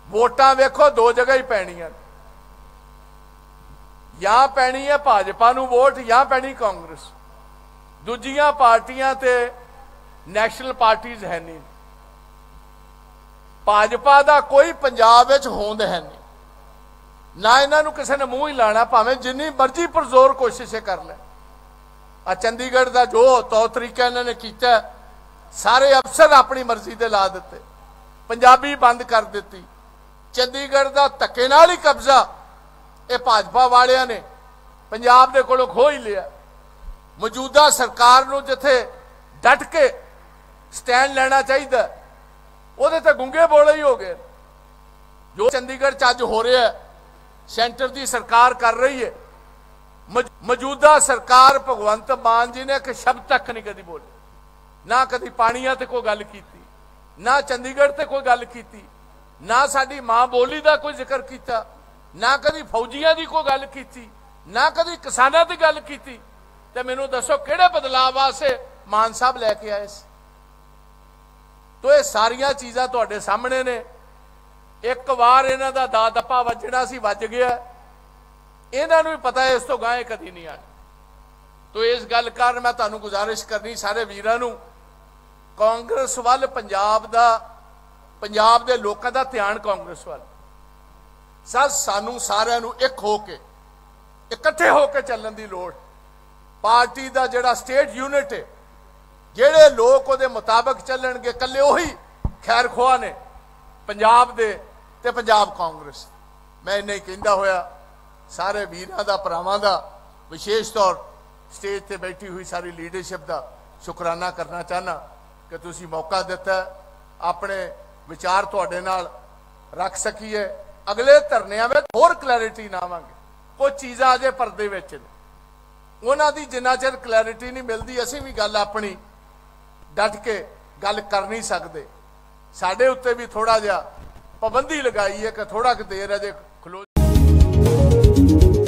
वोटां वेखो दो जगह ही पैणियां, या पैनी है भाजपा नूं वोट या पैनी कांग्रेस। दूजियां पार्टियां ते नैशनल पार्टीज है नहीं। भाजपा दा कोई पंजाब विच होंद है नहीं, ना इन्हां नूं किसी ने मूँह ही लाना, भावें जिन्नी मर्जी पुरजोर कोशिश कर लें। आ चंडीगढ़ का जो तौर तरीका इन्होंने किया, सारे अफसर अपनी मर्जी दे ला दिते, पंजाबी बंद कर दी। चंडीगढ़ का धक्के नाल ही कब्जा ये भाजपा वालियां ने पंजाब दे कोलों खो ही लिया। मौजूदा सरकार नूं जिथे डट के स्टैंड लेना चाहिए, उहदे ते गुंगे बोले ही हो गए। जो चंडीगढ़ च अज हो रहा है, सेंटर की सरकार कर रही है। मौजूदा सरकार भगवंत मान जी ने एक शब्द तक नहीं कभी बोले, ना कभी पानिया ते कोई गल की, ना चंडीगढ़ ते कोई गल की, ना साडी मां बोली का कोई जिक्र किया, ना कभी फौजियां की कोई गल की, ना कभी किसानों की गल की। तो मैनू दसो किहड़े बदलाव वास्ते मान साहब लैके आए। तो ये सारिया चीज़ां तुहाडे सामने ने। एक बार इन्हां दा दा दप्पा वजना सी, वज गया। इन्हां नूं भी पता है इस तो गांह कदी नहीं आना। तो इस गल कारण मैं तुहानूं गुजारिश करनी सारे वीरां नूं, कांग्रेस वाल पंजाब दे लोकां दा ध्यान कांग्रेस वाल। सानू सारिਆਂ ਨੂੰ एक होके इकट्ठे होके ਚੱਲਣ ਦੀ ਲੋੜ। पार्टी का जिहड़ा स्टेट यूनिट है, जिहड़े लोग उहदे मुताबिक ਚੱਲਣਗੇ, कल्ले उही खैर खुआ ने पंजाब दे ते पंजाब कांग्रेस। मैं इन्ना ही कहंदा होया सारे वीरां दा भरावां दा विशेष तौर स्टेज ते बैठी हुई सारी लीडरशिप का शुकराना करना चाहना कि तुसीं मौका दिता, अपने विचार तुहाडे नाल रख सकीए। अगले धरनियां में होर क्लैरिटी लावांगे। कुछ चीज़ां अजे परदे विच ने, उन्हां दी जिन्ना चिर क्लैरिटी नहीं मिलती असीं भी गल अपनी डट के गल कर नहीं सकते। साडे उत्ते भी थोड़ा जिहा पाबंदी लगाई है कि थोड़ा कि देर अजे खलो।